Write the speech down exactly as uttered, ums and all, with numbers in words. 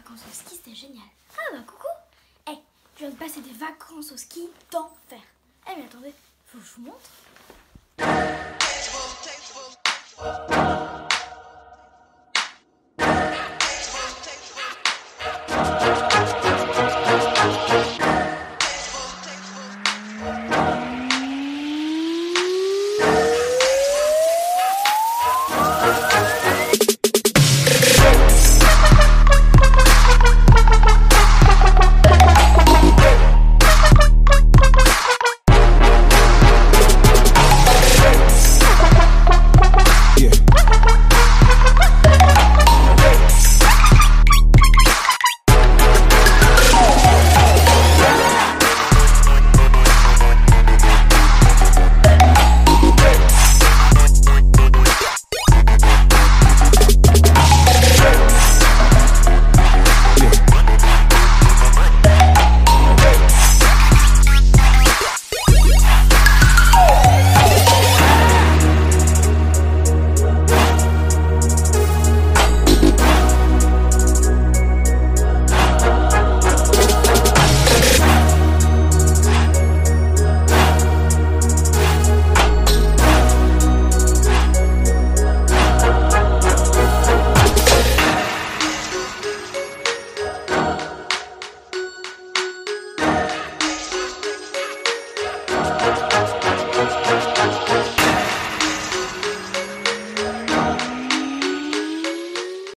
vacances au ski, c'était génial. Ah bah coucou. Eh, hey, je viens de passer des vacances au ski d'enfer. Eh mais attendez, faut que je vous montre.